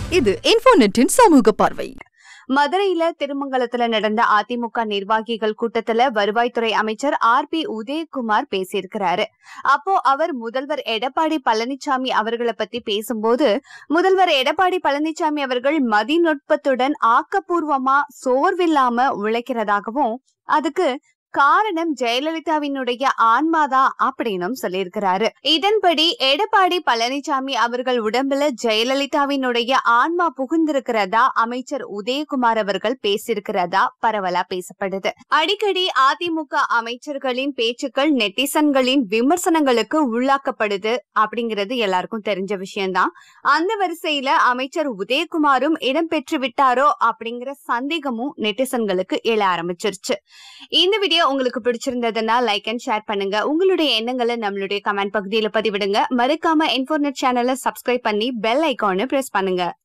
இது இன்ஃபோநெட்டின் சமூக பார்வை. மதுரையில திருமங்கலத்துல நடந்த அதிமுக நிர்வாகிகள் கூட்டத்துல வருவாய்த்துறை அமைச்சர் RB உதயகுமார் பேசியிருக்கிறாரு. அப்போ அவர் முதல்வர் எடப்பாடி பழனிசாமி அவர்களை பத்தி பேசும்போது, முதல்வர் எடப்பாடி பழனிசாமி அவர்கள் மதிநுட்பத்துடன் ஆக்கப்பூர்வமா சோர்வில்லாம உழைக்கிறதாகவும், அதுக்கு காரணம் ஜெயலலிதாவினுடைய ஆன்மாதான் அப்படின்னும் சொல்லியிருக்கிறாரு. இதன்படி எடப்பாடி பழனிசாமி அவர்கள் உடம்புல ஜெயலலிதாவினுடைய ஆன்மா புகுந்திருக்கிறதா அமைச்சர் உதயகுமார் அவர்கள் பேசியிருக்கிறதா பரவலா பேசப்படுது. அடிக்கடி அதிமுக அமைச்சர்களின் பேச்சுக்கள் நெட்டிசன்களின் விமர்சனங்களுக்கு உள்ளாக்கப்படுது அப்படிங்கிறது எல்லாருக்கும் தெரிஞ்ச விஷயம்தான். அந்த வரிசையில அமைச்சர் உதயகுமாரும் இடம் பெற்று விட்டாரோ அப்படிங்கிற சந்தேகமும் நெட்டிசன்களுக்கு எழ ஆரம்பிச்சிருச்சு. இந்த வீடியோ உங்களுக்கு பிடிச்சிருந்ததுன்னா லைக் அண்ட் ஷேர் பண்ணுங்க. உங்களுடைய எண்ணங்களை நம்மளுடைய கமெண்ட் பகுதியில பதிவிடுங்க. மறக்காம இன்ஃபோநெட் சேனலை சப்ஸ்கிரைப் பண்ணி பெல் ஐகானை பிரஸ் பண்ணுங்க.